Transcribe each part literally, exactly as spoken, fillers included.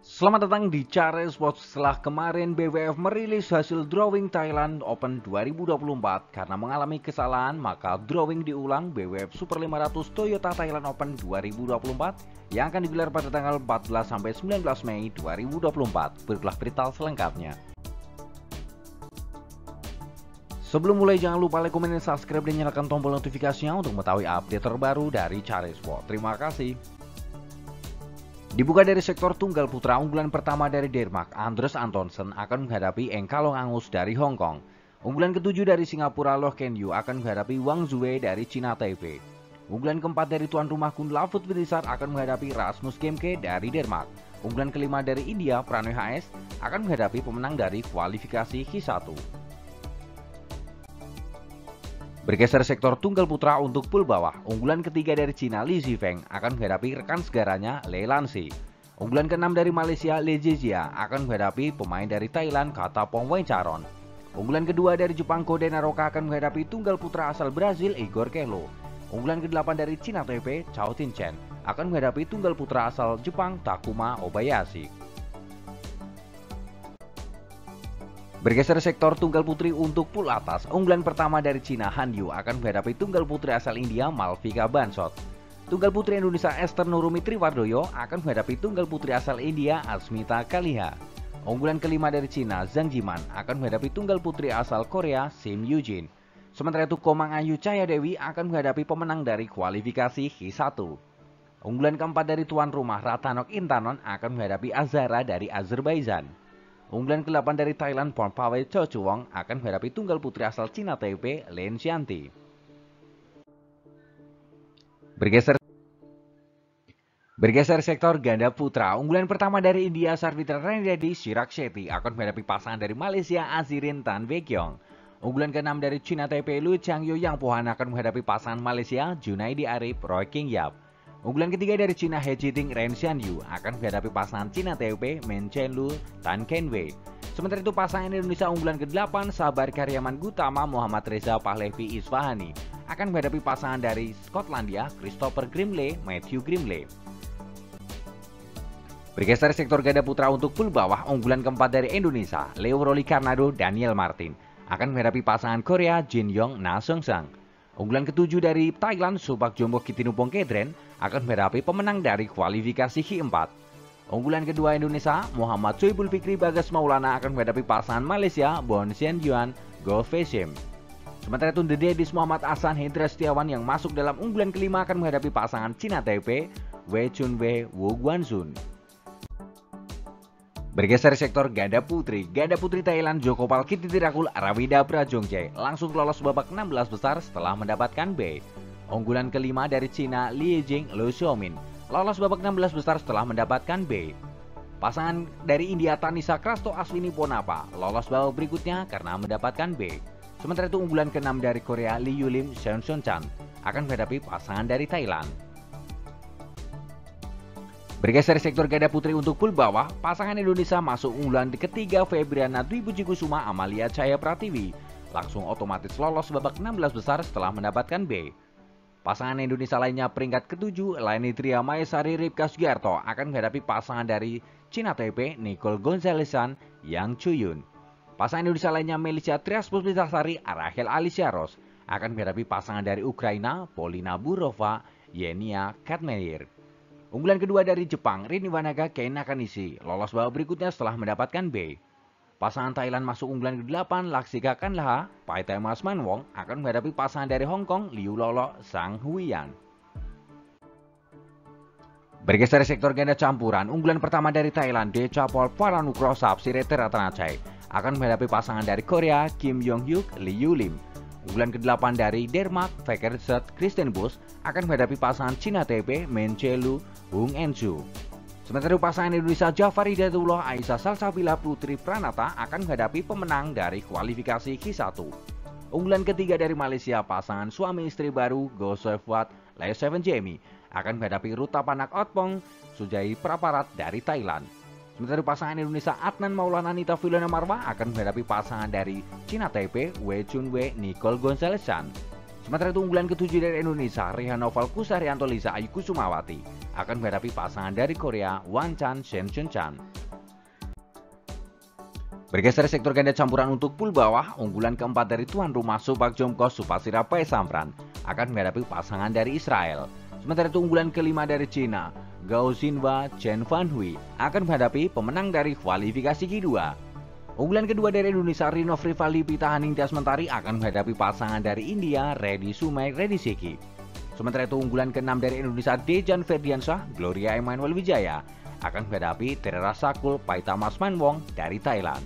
Selamat datang di Cara Sports. Setelah kemarin B W F merilis hasil drawing Thailand Open dua ribu dua puluh empat karena mengalami kesalahan, maka drawing diulang B W F Super lima ratus Toyota Thailand Open dua ribu dua puluh empat yang akan digelar pada tanggal empat belas sampai sembilan belas Mei dua ribu dua puluh empat. Berikutlah berita selengkapnya. Sebelum mulai, jangan lupa like, komen, dan subscribe dan nyalakan tombol notifikasinya untuk mengetahui update terbaru dari Cara Sport. Terima kasih. Dibuka dari sektor tunggal putra, unggulan pertama dari Denmark, Andres Antonsen akan menghadapi Eng Kalong Angus dari Hong Kong. Unggulan ketujuh dari Singapura, Loh Ken Yu akan menghadapi Wang Zue dari Cina Taipei. Unggulan keempat dari tuan rumah Kun Lavut Winisar akan menghadapi Rasmus Kemke dari Denmark. Unggulan kelima dari India, Pranoy H S, akan menghadapi pemenang dari kualifikasi Q satu. Bergeser sektor tunggal putra untuk pool bawah, unggulan ketiga dari Cina Li Zifeng akan menghadapi rekan segaranya Lei Lansi. Unggulan keenam dari Malaysia Li Zizia akan menghadapi pemain dari Thailand Katapong Wengcharoen. Unggulan kedua dari Jepang Kode Naroka akan menghadapi tunggal putra asal Brazil Igor Kelo. Unggulan kedelapan dari Cina Taipei Chao Tin-chen akan menghadapi tunggal putra asal Jepang Takuma Obayashi. Bergeser sektor tunggal putri untuk pool atas, unggulan pertama dari Cina Han Yu akan menghadapi tunggal putri asal India Malvika Bansot. Tunggal putri Indonesia Esther Nurumi Triwardoyo akan menghadapi tunggal putri asal India Asmita Kaliha. Unggulan kelima dari Cina Zhang Jiman akan menghadapi tunggal putri asal Korea Sim Yujin. Sementara itu Komang Ayu Cahaya Dewi akan menghadapi pemenang dari kualifikasi Q satu. Unggulan keempat dari tuan rumah Ratanok Intanon akan menghadapi Azara dari Azerbaijan. Unggulan kedelapan dari Thailand Pornpawai Cho Chuwong akan menghadapi tunggal putri asal Cina Taipei Lin Xianti. Bergeser Bergeser sektor ganda putra, unggulan pertama dari India Sarvitra Renreddy Chirag Shetty akan menghadapi pasangan dari Malaysia Azirin Tan Baekhyong. Unggulan keenam dari Cina Taipei Lu Changyo Yang Pohan akan menghadapi pasangan Malaysia Junaidi Arif Roy King Yap. Unggulan ketiga dari Cina He Jiting Ren Xianyu akan menghadapi pasangan Cina Taipei Men Chen Lu Tan Ken Wei. Sementara itu pasangan Indonesia unggulan kedelapan Sabar Karyaman Gutama Muhammad Reza Pahlevi Isfahani akan menghadapi pasangan dari Skotlandia Christopher Grimley Matthew Grimley. Bergeser sektor ganda putra untuk pool bawah, unggulan keempat dari Indonesia Leo Roli Karnado Daniel Martin akan menghadapi pasangan Korea Jin Yong Na Sung Sang. Unggulan ketujuh dari Thailand Supak Jombo Kitinupong Kedren akan menghadapi pemenang dari kualifikasi Q empat. Unggulan kedua Indonesia Muhammad Soebul Fikri Bagas Maulana akan menghadapi pasangan Malaysia Bon Xian Yuan Go Feshim. Sementara itu The Daddies Muhammad Ahsan Hendra Setiawan yang masuk dalam unggulan kelima akan menghadapi pasangan Cina Taipei Wei Chun Wei Wu Guanzun. Bergeser sektor ganda putri, ganda putri Thailand Jokopal Kittirakul Arawida Prajongjae langsung lolos babak enam belas besar setelah mendapatkan B. Unggulan kelima dari Cina Li Jing Lu Xiaomin lolos babak enam belas besar setelah mendapatkan B. Pasangan dari India Tanisa Krasto Aswini Ponapa lolos babak berikutnya karena mendapatkan B. Sementara itu unggulan keenam dari Korea Lee Yulim Seon Seon Chan akan menghadapi pasangan dari Thailand. Bergeser sektor ganda putri untuk pool bawah, pasangan Indonesia masuk unggulan ketiga Febriana Dwi Puji Kusuma Amalia Cahaya Pratiwi langsung otomatis lolos babak enam belas besar setelah mendapatkan B. Pasangan Indonesia lainnya peringkat ketujuh Laini Tria Maesari Ripka Sugiarto akan menghadapi pasangan dari Cina Taipei Nicole Gonzalesan Yang Chuyun. Pasangan Indonesia lainnya Melisha Trias Puspitasari Arahel Alicia Ros akan menghadapi pasangan dari Ukraina Polina Burova Yenia Katmeir. Unggulan kedua dari Jepang, Rini Wanaga Kei Nakanishi lolos babak berikutnya setelah mendapatkan B. Pasangan Thailand masuk unggulan kedelapan, Laksika Kanlaha, Paitaimas Manwong akan menghadapi pasangan dari Hong Kong, Liu Lolo Sang Huiyan. Bergeser sektor ganda campuran, unggulan pertama dari Thailand, Decapol Paranukro Sapsirete Ratanachai akan menghadapi pasangan dari Korea, Kim Yong Hyuk, Lee Yulim. Unggulan kedelapan dari Denmark, Fakerset Kristen Bus akan menghadapi pasangan Cina Taipei Men Chelu Hung Ensu. Sementara itu pasangan Indonesia Jafar Hidayatullah Aisyah Salsabila Putri Pranata akan menghadapi pemenang dari kualifikasi Q satu. Unggulan ketiga dari Malaysia, pasangan suami istri baru Go Sefwat Lee Seven Jamie akan menghadapi Ruta Panak Otpong Sujai Praparat dari Thailand. Sementara pasangan Indonesia Adnan Maulana Nita Filona Marwa akan menghadapi pasangan dari Cina Taipei Wei Chun Wei Nicole Gonzalesan. Sementara itu unggulan ketujuh dari Indonesia Rehan Noval Kusaryanto Lisa Ayu Kusumawati akan menghadapi pasangan dari Korea Wan Chan Shen Chun Chan. Bergeser sektor ganda campuran untuk pool bawah, unggulan keempat dari tuan rumah Subak Jomko Supasira Paesamran akan menghadapi pasangan dari Israel. Sementara itu unggulan kelima dari Cina, Gao Xinhua Chen Fan Hui akan menghadapi pemenang dari kualifikasi kedua. Unggulan kedua dari Indonesia Rinov Rivaldi Pitahaning Tias Mentari akan menghadapi pasangan dari India Reddy Sumai Reddy Seki. Sementara itu unggulan keenam dari Indonesia Dejan Ferdiansyah Gloria Emmanuel Wijaya akan menghadapi Terera Sakul Paitamas Manwong dari Thailand.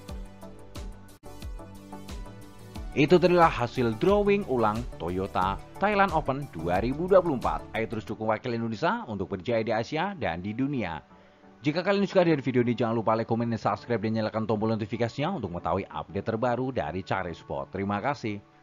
Itu adalah hasil drawing ulang Toyota Thailand Open dua ribu dua puluh empat. Ayo terus dukung wakil Indonesia untuk berjaya di Asia dan di dunia. Jika kalian suka dari video ini, jangan lupa like, komen, dan subscribe, dan nyalakan tombol notifikasinya untuk mengetahui update terbaru dari Cari Sport. Terima kasih.